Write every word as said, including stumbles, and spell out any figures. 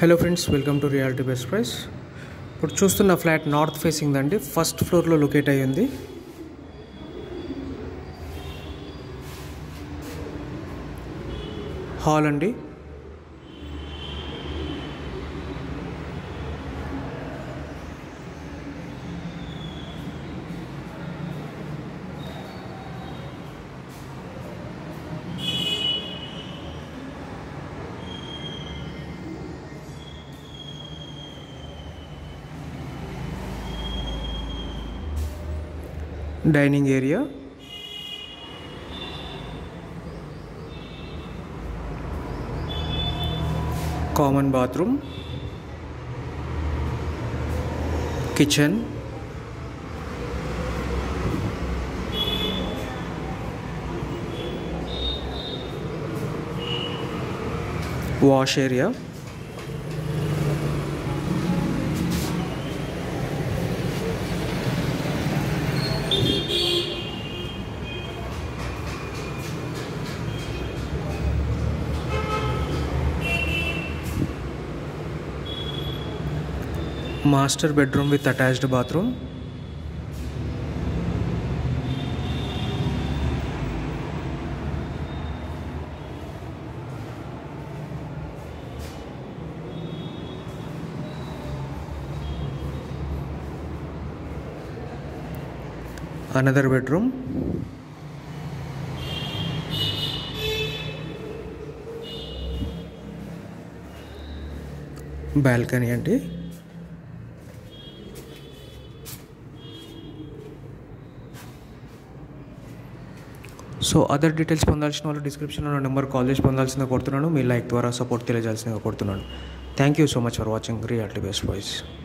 Hello friends, welcome to reality best price. ఇప్పుడు చూస్తున్న flat north facing అండి, first ఫ్లోర్లో లొకేట్ అయ్యి ఉంది. హాల్ అండి. Dining area, common bathroom, kitchen, wash area, master bedroom with attached bathroom, another bedroom, balcony అండి. So other details పొందాల్సిన వాళ్ళు డిస్క్రిప్షన్లో నా నెంబర్ కాల్ చేసి పొందాల్సిందిగా కోరుతున్నాను. మీ లైక్ ద్వారా సపోర్ట్ తెలియజేయాల్సిందిగా కోరుతున్నాను. Thank you so much for watching reality best voice.